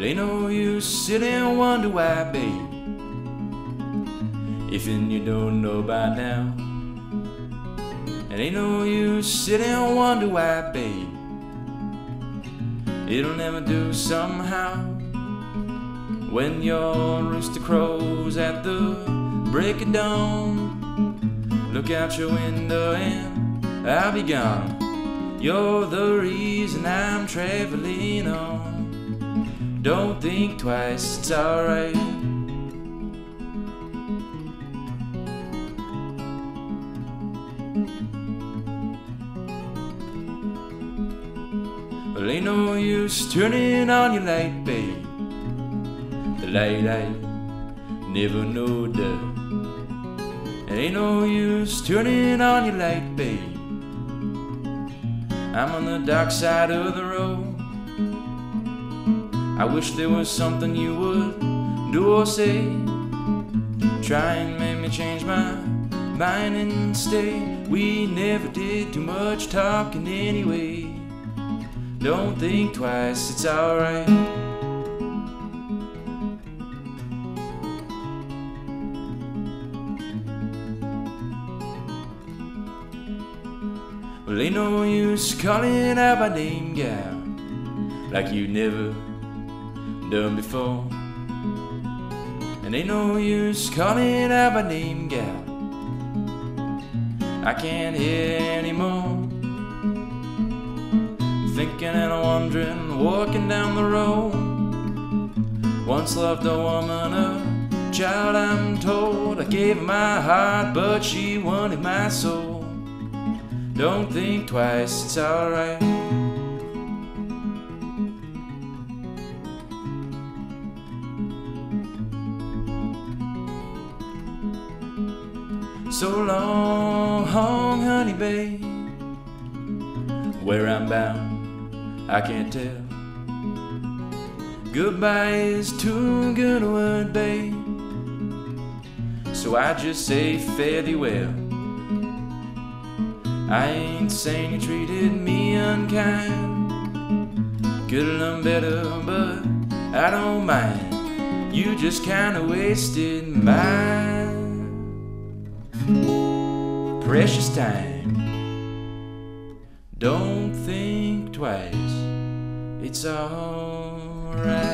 It ain't no use sit and wonder why, babe. If you don't know by now, it ain't no use sit and wonder why, babe. It'll never do somehow. When your rooster crows at the break of dawn, look out your window and I'll be gone. You're the reason I'm traveling on. Don't think twice, it's alright. Well, ain't no use turning on your light, babe. The light I never knowed of. It ain't no use turning on your light, babe. I'm on the dark side of the road. I wish there was something you would do or say. Try and make me change my mind and stay. We never did too much talking anyway. Don't think twice, it's alright. Well, ain't no use calling out my name, gal, like you never done before. And ain't no use calling out my name, gal, I can't hear anymore. Thinking and wondering, walking down the road. Once loved a woman, a child I'm told. I gave her my heart, but she wanted my soul. Don't think twice, it's alright. So long, honey babe. Where I'm bound, I can't tell. Goodbye is too good a word, babe. So I just say fare thee well. I ain't saying you treated me unkind. Could've done better, but I don't mind. You just kinda wasted my precious time. Don't think twice, it's alright.